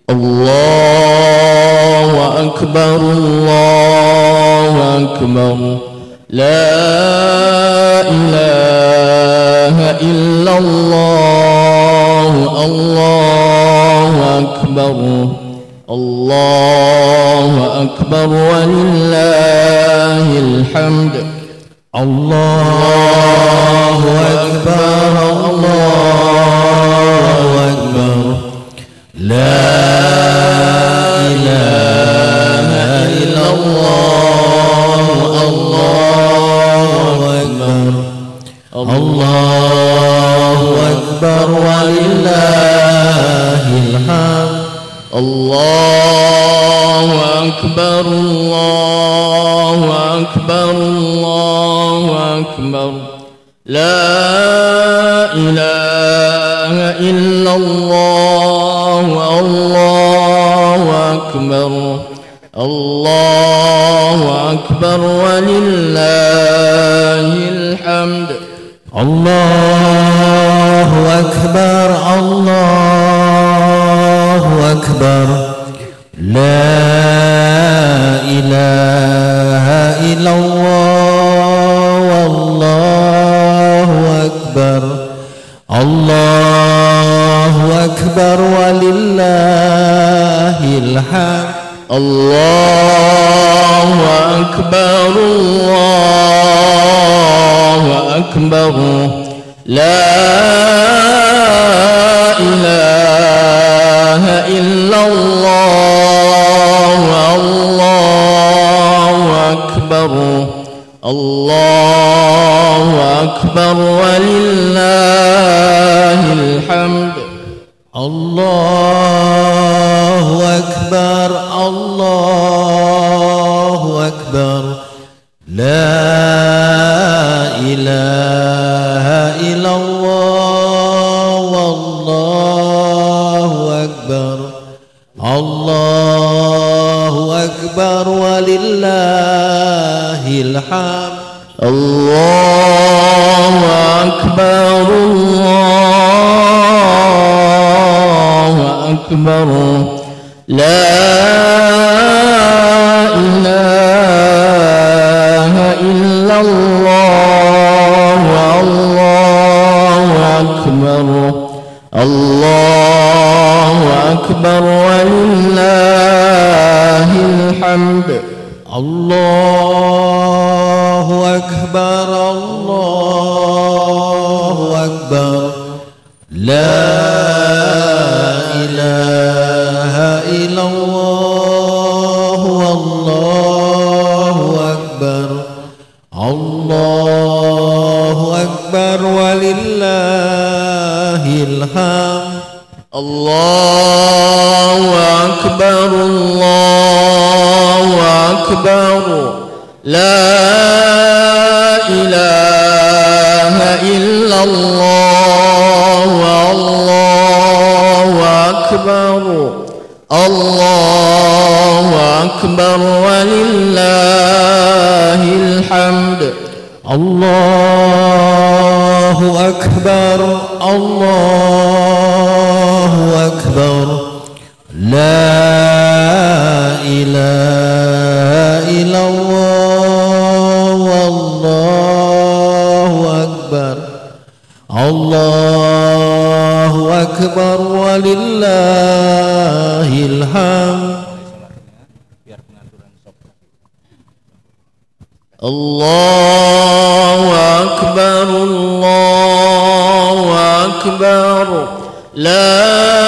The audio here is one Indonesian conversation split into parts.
الله أكبر الله أكبر لا إله إلا الله الله أكبر الله أكبر ولله الحمد الله أكبر الله أكبر لا إله إلا الله الله أكبر الله أكبر ولله الحمد الله أكبر الله أكبر الله أكبر لا إله إلا الله الله أكبر الله أكبر ولله الحمد الله أكبر الله أكبر لا إله إلا الله والله أكبر الله أكبر ولله الحمد الله أكبر الله أكبر لا إله إلا الله الله أكبر الله أكبر ولله الحمد الله أكبر الله أكبر لا إله إلا الله والله أكبر الله أكبر ولله الحمد الله أكبر الله أكبر لا إله إلا الله الله أكبر الله أكبر ولله الحمد الله أكبر الله أكبر لا إله إلا الله والله أكبر الله أكبر ولله الحمد الله أكبر الله أكبر لا إله إلا الله الله أكبر الله أكبر ولله الحمد الله أكبر الله أكبر لا إله إلا الله والله أكبر الله أكبر ولله الحمد الله أكبر الله أكبر لا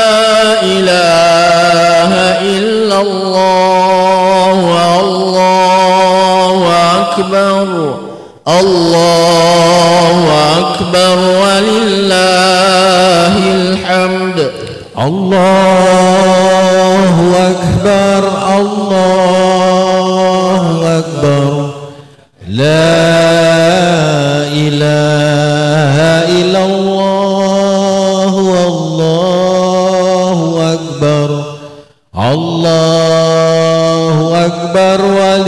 إله إلا الله الله أكبر الله أكبر ولله الحمد الله أكبر الله أكبر لا إله إلا الله والله أكبر الله أكبر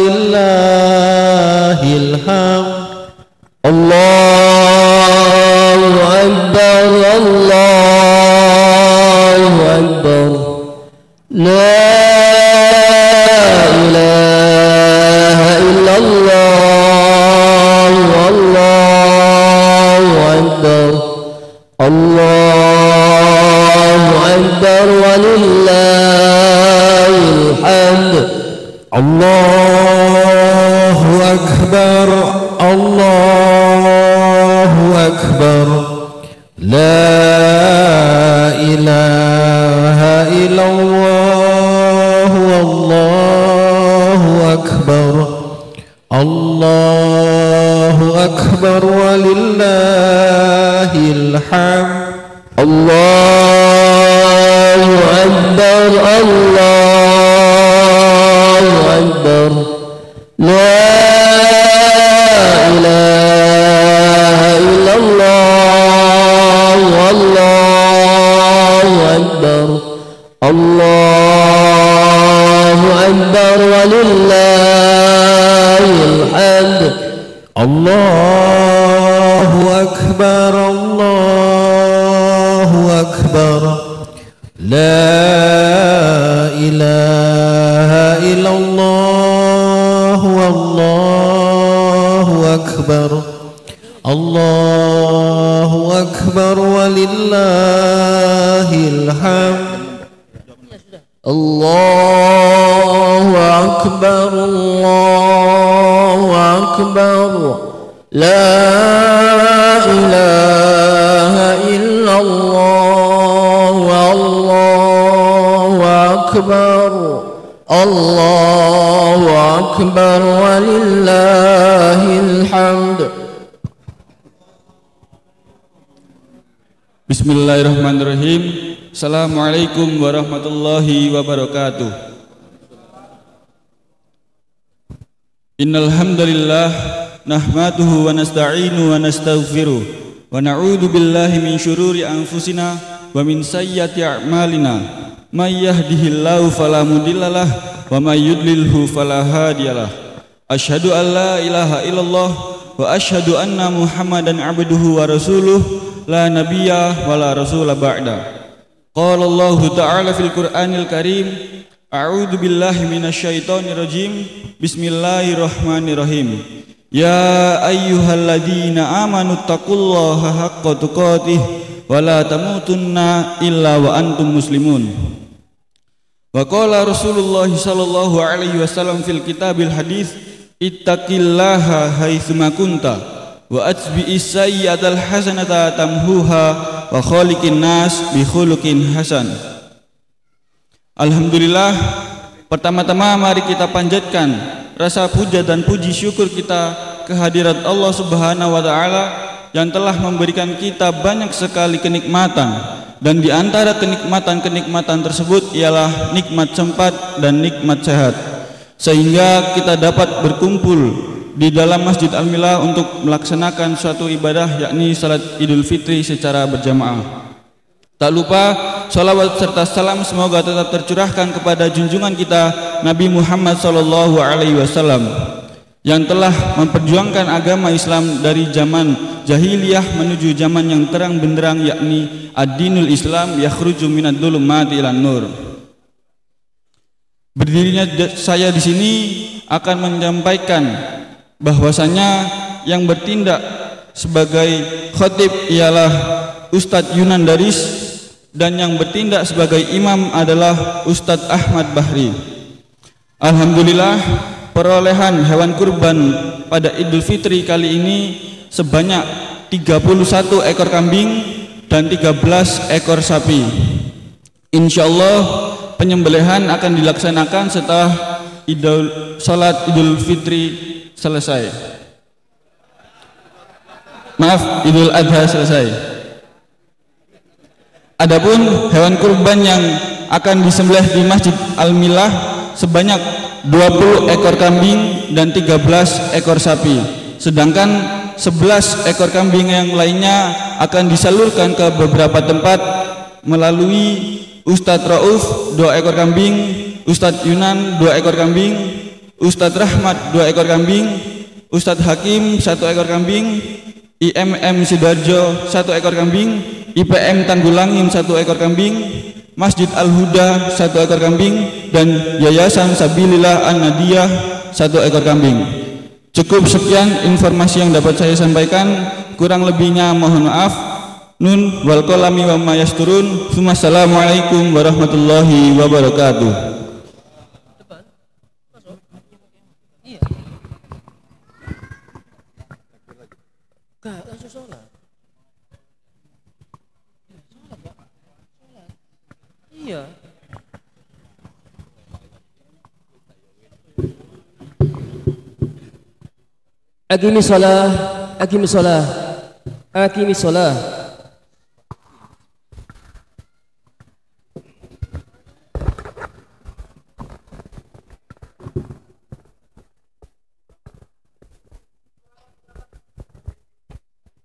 ولله الحمد الله أكبر الله أكبر لا الله أكبر ولله الحمد. الله أكبر الله أكبر لا إله إلا الله والله أكبر الله أكبر ولله الحمد. الله أكبر الله أكبر لا إله إلا الله والله أكبر الله أكبر ولله الحمد. Bismillahirrahmanirrahim. Assalamualaikum warahmatullahi wabarakatuh. Innal hamdalillah nahmaduhu wa nasta'inu wa nastaghfiruh wa na'udzu billahi min syururi anfusina wa min sayyiati a'malina. May yahdihillahu fala mudhillalah wa may yudlilhu fala hadiyalah. Asyhadu an la ilaha illallah wa asyhadu anna Muhammadan abduhu wa rasuluh la nabiyya wa la rasula ba'da. Qala Allah ta'ala fil Qur'anil Karim, a'udzu billahi minasyaitonir rajim. Bismillahirrahmanirrahim. Ya ayyuhalladzina amanu taqullaha haqqa tuqatih wa la tamutunna illa wa antum muslimun. Wa qala Rasulullah sallallahu alaihi wasallam fil kitabil hadits, ittaqillaha haitsuma kunta wa atbi'is sayyi'atal hasanata tamhuha wa khaliqin nas bi khuluqin hasan. Alhamdulillah, pertama-tama mari kita panjatkan rasa puja dan puji syukur kita kehadirat Allah Subhanahu wa taala yang telah memberikan kita banyak sekali kenikmatan, dan di antara kenikmatan-kenikmatan tersebut ialah nikmat sempat dan nikmat sehat, sehingga kita dapat berkumpul di dalam Masjid Al-Milah untuk melaksanakan suatu ibadah, yakni salat Idul Fitri secara berjamaah. Tak lupa salawat serta salam semoga tetap tercurahkan kepada junjungan kita Nabi Muhammad sallallahu alaihi wasallam yang telah memperjuangkan agama Islam dari zaman jahiliyah menuju zaman yang terang benderang, yakni ad-dinul Islam yakhruju minad dhulumati ilan nur. Berdirinya saya di sini akan menyampaikan bahwasanya yang bertindak sebagai khatib ialah Ustadz Yunan Daris, dan yang bertindak sebagai imam adalah Ustadz Ahmad Bahri. Alhamdulillah, perolehan hewan kurban pada Idul Fitri kali ini sebanyak 31 ekor kambing dan 13 ekor sapi. Insyaallah penyembelihan akan dilaksanakan setelah salat Idul Fitri selesai. Maaf, Idul Adha selesai. Adapun hewan kurban yang akan disembelih di Masjid Al-Milah sebanyak 20 ekor kambing dan 13 ekor sapi. Sedangkan 11 ekor kambing yang lainnya akan disalurkan ke beberapa tempat melalui Ustadz Rauf 2 ekor kambing, Ustadz Yunan 2 ekor kambing, Ustadz Rahmat 2 ekor kambing, Ustadz Hakim 1 ekor kambing, IMM Sidoarjo 1 ekor kambing, IPM Tanggulangin 1 ekor kambing, Masjid Al-Huda 1 ekor kambing, dan Yayasan Sabilillah An-Nadiyah 1 ekor kambing. Cukup sekian informasi yang dapat saya sampaikan, kurang lebihnya mohon maaf. Nun wal qalami wa ma yasturun. Wassalamualaikum warahmatullahi wabarakatuh. Iya. Aqimi shalah, aqimi shalah, aqimi shalah.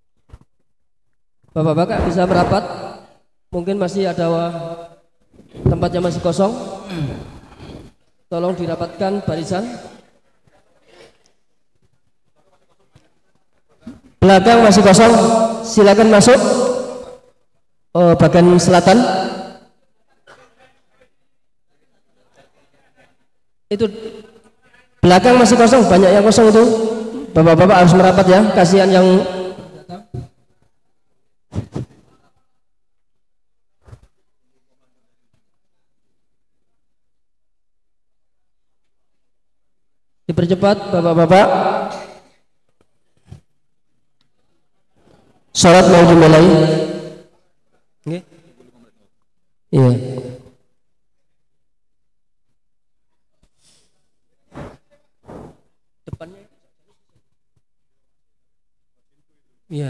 Bapak-bapak bisa merapat. Mungkin masih ada tempat yang masih kosong, tolong dirapatkan barisan. Belakang masih kosong, silakan masuk. Bagian selatan. Itu belakang masih kosong, banyak yang kosong itu. Bapak-bapak harus merapat ya, kasihan yang dipercepat bapak-bapak. Salat mau dimulai. Nggih. Iya. Depannya. Iya.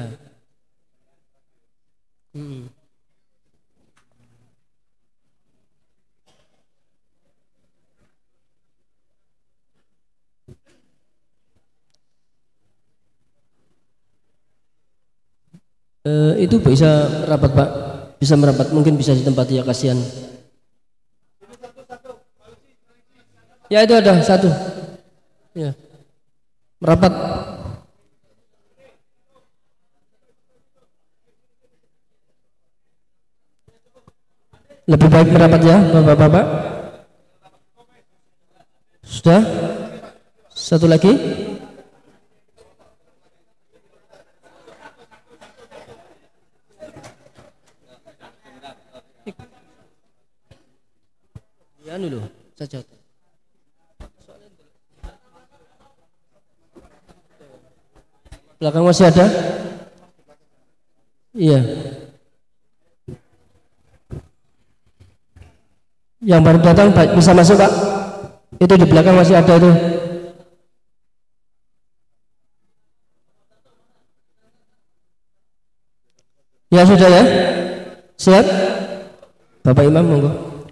Itu bisa rapat Pak, bisa merapat, mungkin bisa ditempati ya, kasihan. Ya itu ada satu, ya merapat. Lebih baik merapat ya bapak-bapak. Sudah, satu lagi. Ya dulu saja. Belakang masih ada? Iya. Yang baru datang bisa masuk Pak. Itu di belakang masih ada itu. Ya sudah ya. Siap? Bapak Imam monggo.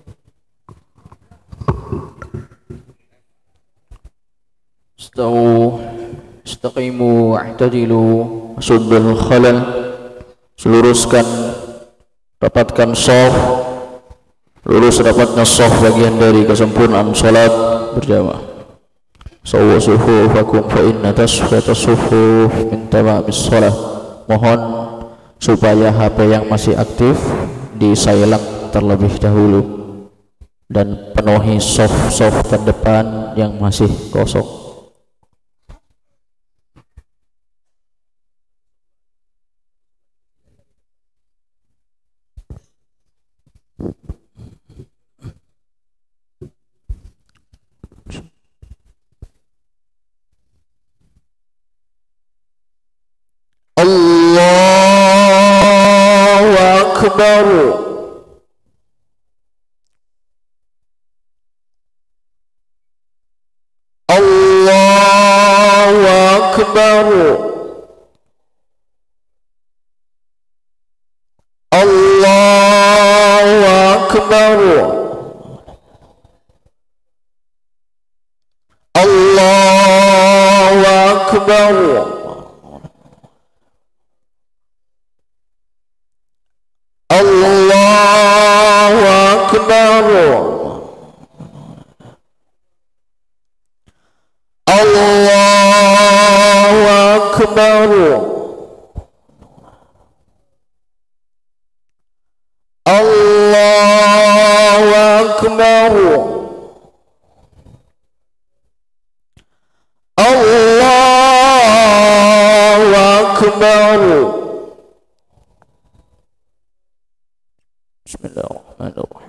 Istaqimu wa'tadilu suddul khalal. Seluruskan, rapatkan shaf. Lurus rapatnya shaf bagian dari kesempurnaan salat berjamaah. Sawwa sufufakum fa inna tasfiyata sufuf min tamamis shalah. Mohon supaya HP yang masih aktif di silent terlebih dahulu dan penuhi shaf terdepan yang masih kosong. Allahu Akbar. Allahu Akbar. Allahu Akbar. Allahu Akbar. Allahu Akbar. Allahu Akbar. Allahu Akbar. Allahu Akbar. Bismillahirrahmanirrahim.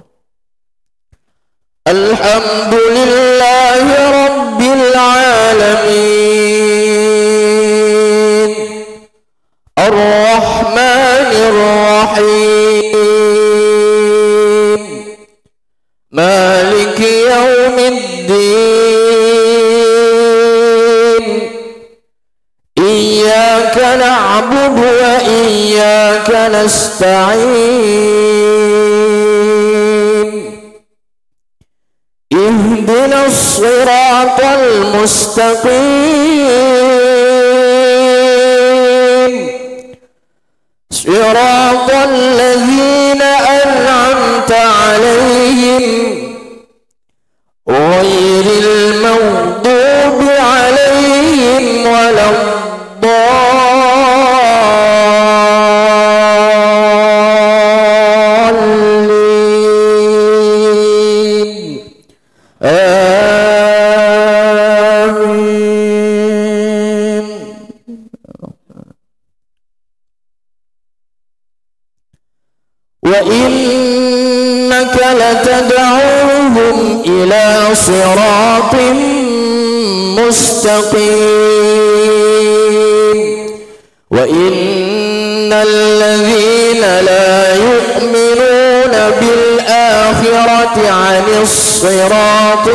Alhamdulillahi Rabbil Alamin. Ar-Rahmanir Rahim. Maliki Yawmiddin. Iyyaka na'budu wa iyyaka nasta'in. Ihdinas siratal mustaqim. Siratal ladzina an'amta 'alaihim إنك لتدعوهم إلى صراط مستقيم وإن الذين لا يؤمنون بالآخرة عن الصراط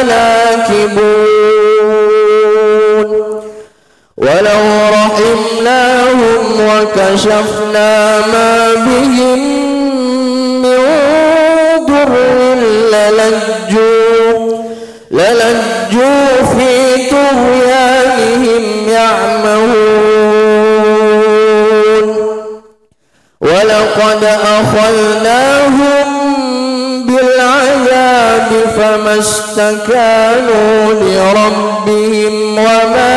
لناكبون ولو رحمناهم وكشفنا ما بهم من ضر للجوا في طغيانهم يعمهون ولقد أخذناهم بالعذاب فما استكانوا لربهم وما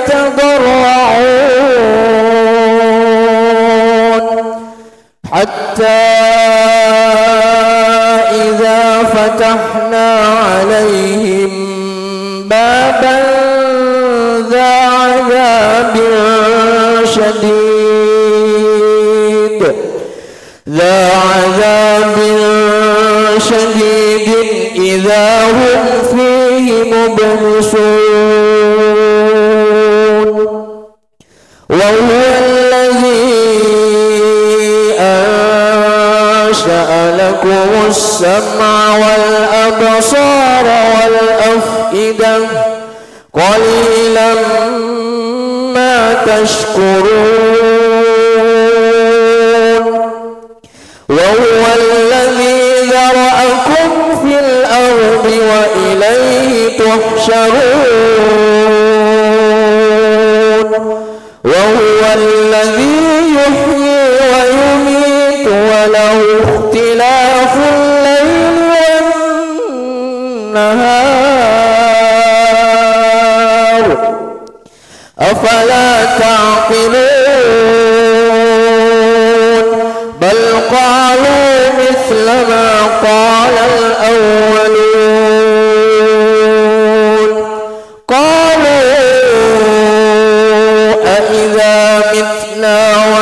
يتضرعون حتى إذا فتحنا عليهم بابا ذا عذاب شديد إذا هم فيه مبلسون وهو الذي أنشأ لكم السمع والأبصار والأفئدة قليلا ما تشكرون وهو الذي ذرأكم في الأرض وإليه تحشرون وهو الذي يحيي ويميت وله اختلاف الليل والنهار أفلا تعقلون بل قالوا مثل ما قال الأولون قالوا أإذا متنا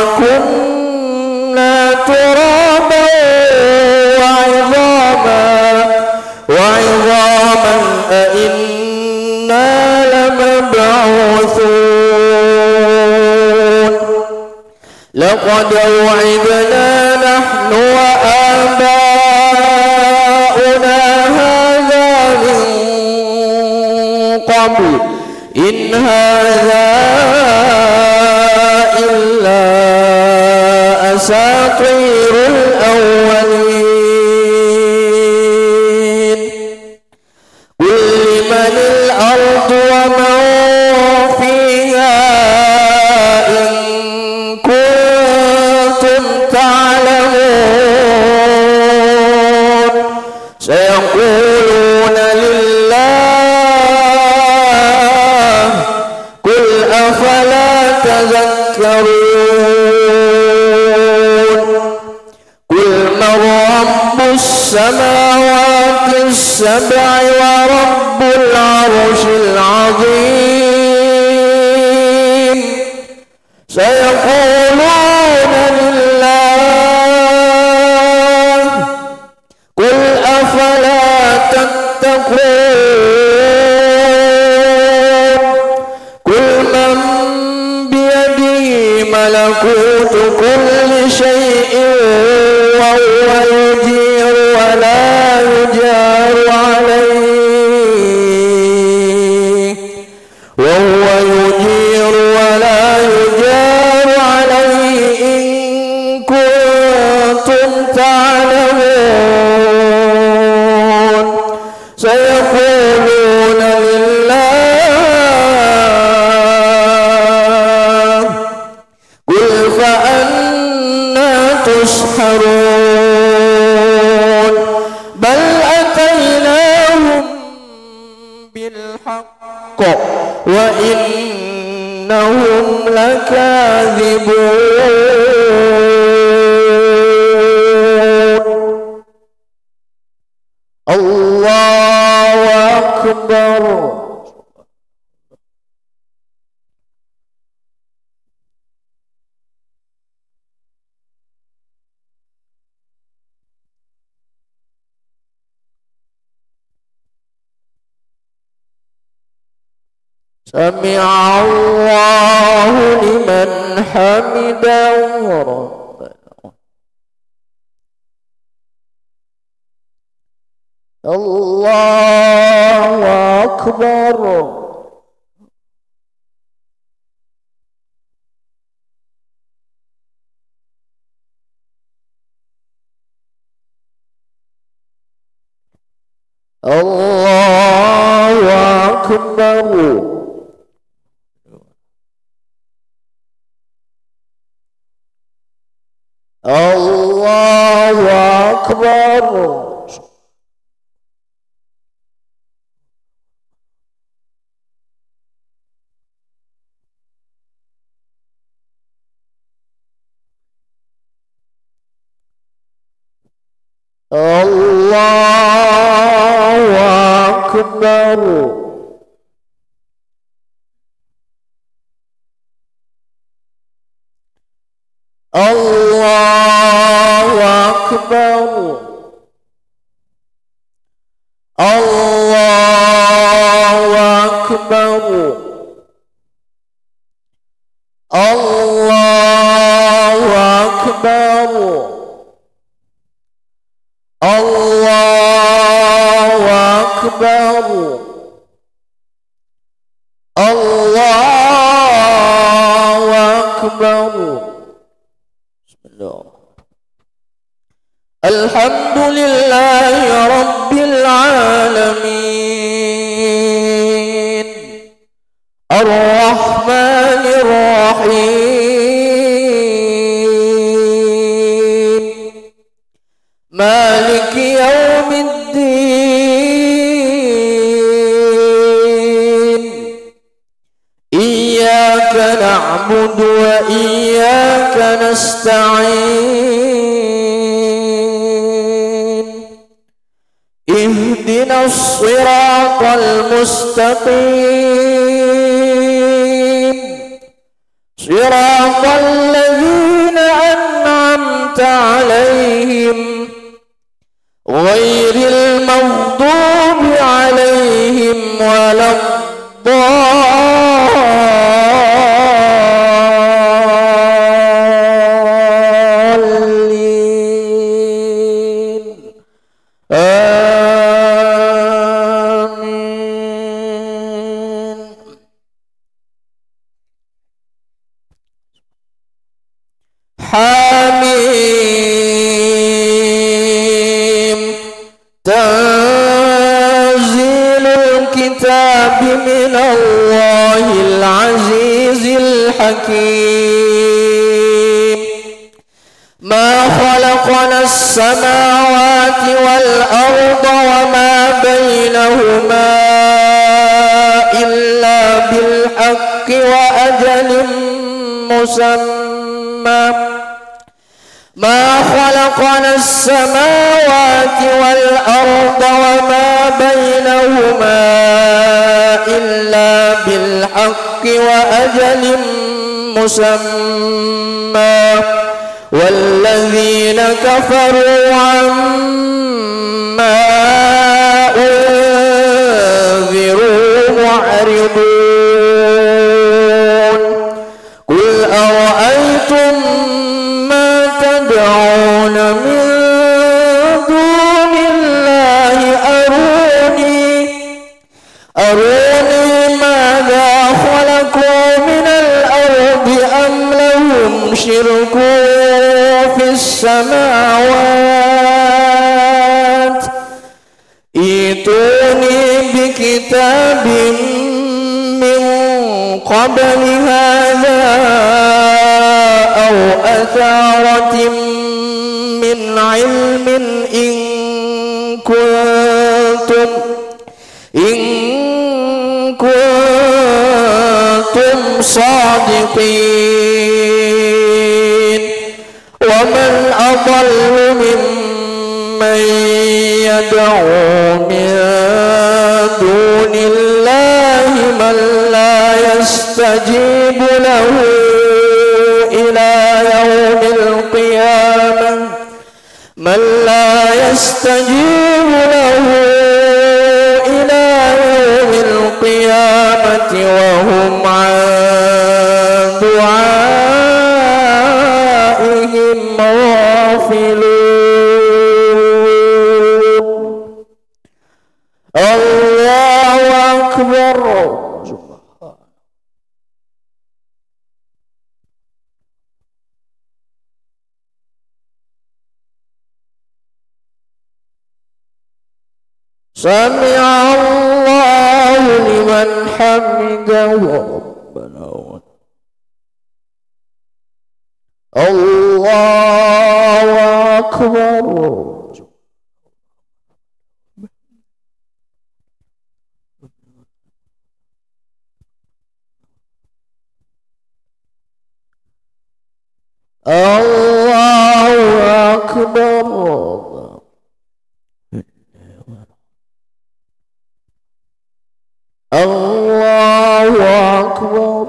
وكنا ترابا وعظاما أإنا لمبعوثون لقد وعدنا نحن وآباؤنا هذا من قبل إن هذا إلا أساطير الأولين قل لمن الأرض ومن فيها إن كنتم تعلمون سيقولون لله قل أفلا تذكرون قل من رب السماوات السبع ورب العرش العظيم سيقولون لله قل أفلا تتقون قل من بيده ملكوت كل شيء وهو يجير ولا يجار عليه إن كنتم تعلمون سيقولون لله قل فأنا تسحرون بل أتيناهم بالحق وإنهم لكاذبون الله أكبر سمع الله لمن حمده ربنا الله أكبر الله أكبر الله أكبر الله أكبر الله أكبر الله أكبر الله أكبر الله أكبر الله أكبر بسم الله الحمد لله رب العالمين الرحمن الرحيم مالك يوم الدين إياك نعبد وإياك نستعين اهدنا الصراط المستقيم صراط الذين أنعمت عليهم غير المغضوب عليهم ولا الضالين آمين حميم تنزيل الكتاب من الله العزيز الحكيم ما خلقنا السماوات والأرض وما بينهما إلا بالحق وأجل مسمى ما خلقنا السماوات والأرض وما بينهما إلا بالحق وأجل مسمى والذين كفروا عما أنذروا معرضون قل أرأيتم ما تدعون من دون الله أروني ماذا خلقوا من الأرض أم لهم شرك في السماوات ائتوني بكتاب من قبل هذا أو أثارة من علم إن كنتم صادقين ومن أضل ممن يدعو من دون الله من لا يستجيب له إلى يوم القيامة وهو سمع الله لمن حمده ربنا الله أكبر الله أكبر الله أكبر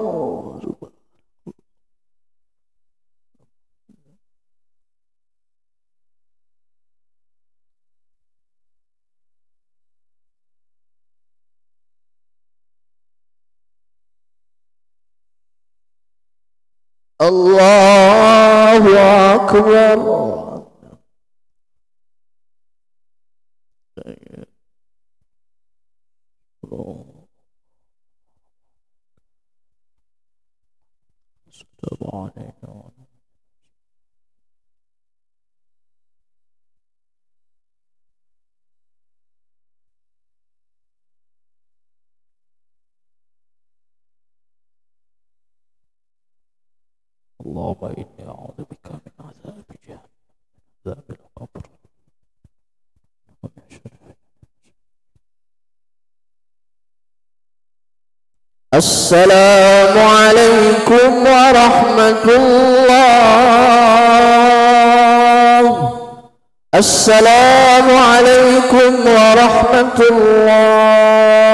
الله أكبر اللهم إني أعوذ بك من عذاب جهنم عذاب القبر السلام عليكم ورحمة الله السلام عليكم ورحمة الله